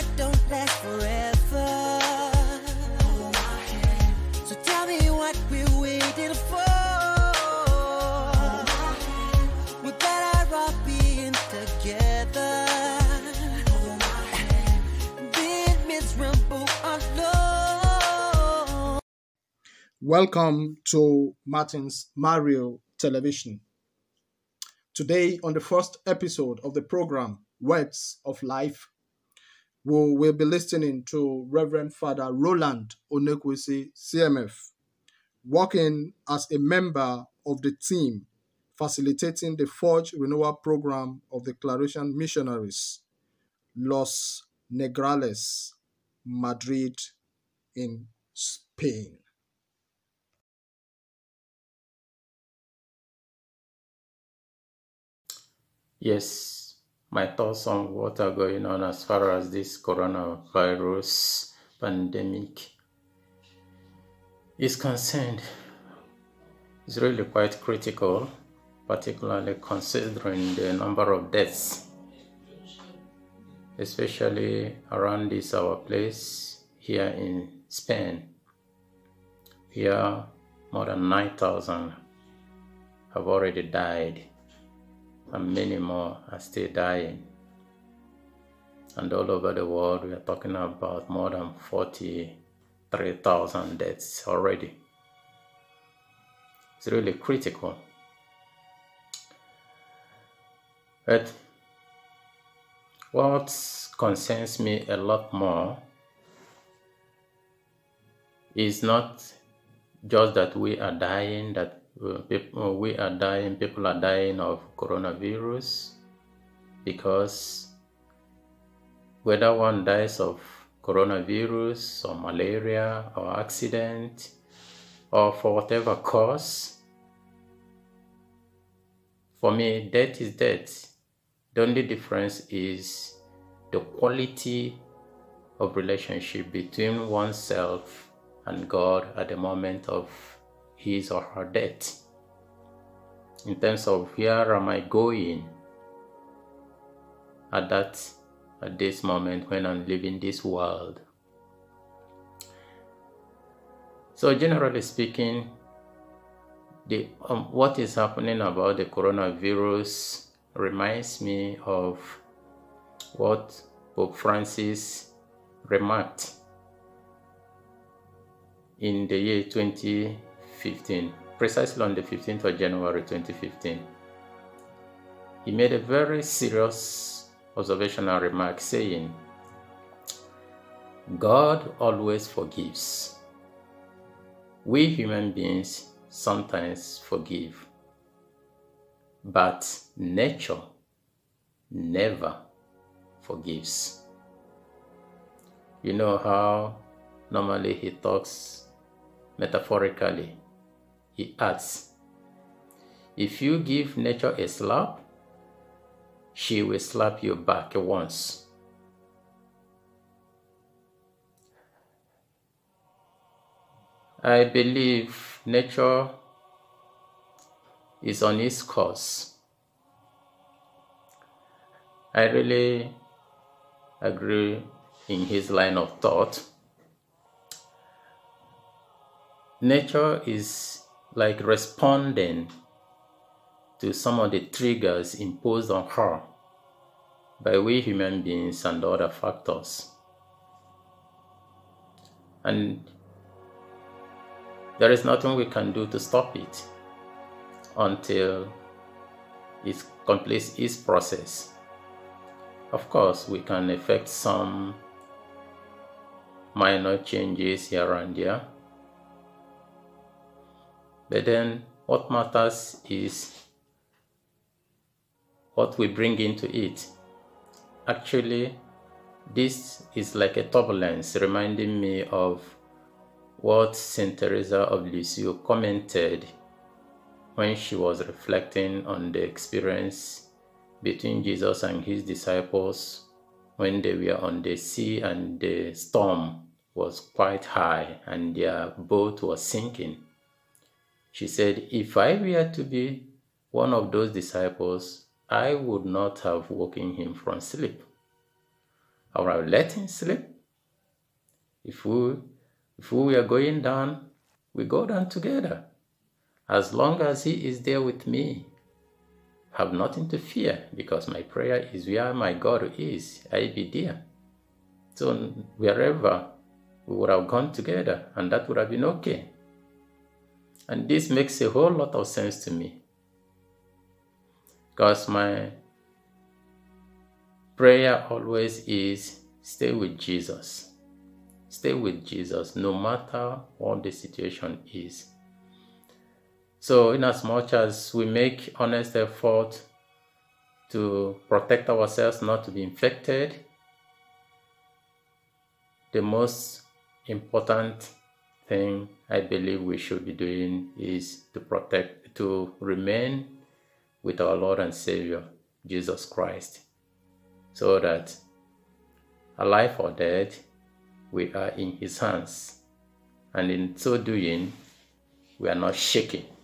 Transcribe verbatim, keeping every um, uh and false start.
life don't last forever. Hold my hand. So tell me what we're waiting for. Hold my hand. We better all be in together. Hold my hand. Being miserable alone. Welcome to Martin's Mario Television. Today, on the first episode of the program, Words of Life, we will be listening to Rev Father Roland Onekwusi, C M F, working as a member of the team facilitating the Forge Renewal Program of the Declaration Missionaries, Los Negrales, Madrid, in Spain. Yes, my thoughts on what are going on as far as this coronavirus pandemic is concerned is really quite critical, particularly considering the number of deaths, especially around this our place here in Spain. Here, more than nine thousand have already died, and many more are still dying. And all over the world, we are talking about more than forty-three thousand deaths already. It's really critical. But what concerns me a lot more is not just that we are dying, that People, we are dying, people are dying of coronavirus, because whether one dies of coronavirus or malaria or accident or for whatever cause, for me, death is death. The only difference is the quality of relationship between oneself and God at the moment of his or her death. In terms of where am I going at that at this moment when I'm leaving this world. So generally speaking, the um, what is happening about the coronavirus reminds me of what Pope Francis remarked in the year twenty fifteen, precisely on the fifteenth of January twenty fifteen. He made a very serious observational remark saying, God always forgives. We human beings sometimes forgive, but nature never forgives. You know how normally he talks metaphorically. He adds, if you give nature a slap, she will slap you back once. I believe nature is on its course. I really agree in his line of thought. Nature is like responding to some of the triggers imposed on her by we human beings and other factors. And there is nothing we can do to stop it until it completes its process. Of course, we can effect some minor changes here and there, but then what matters is what we bring into it. Actually, this is like a turbulence, reminding me of what Saint Teresa of Lisieux commented when she was reflecting on the experience between Jesus and his disciples when they were on the sea and the storm was quite high and their boat was sinking. She said, if I were to be one of those disciples, I would not have woken him from sleep. I would have let him sleep. If we, if we were going down, we go down together. As long as he is there with me, I have nothing to fear, because my prayer is where my God is, I be there. So wherever we would have gone together, and that would have been okay. And this makes a whole lot of sense to me, because my prayer always is stay with Jesus. Stay with Jesus no matter what the situation is. So in as much as we make honest effort to protect ourselves not to be infected, the most important thing I believe we should be doing is to protect, to remain with our Lord and Savior, Jesus Christ, so that alive or dead, we are in his hands. And in so doing, we are not shaken.